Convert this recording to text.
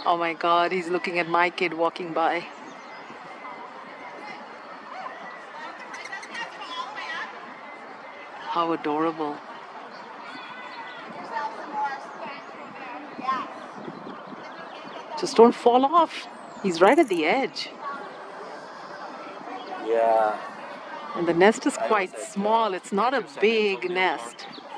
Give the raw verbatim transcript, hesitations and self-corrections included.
Oh my God, he's looking at my kid walking by. How adorable. Just don't fall off. He's right at the edge. Yeah. And the nest is quite small. It's not a big nest.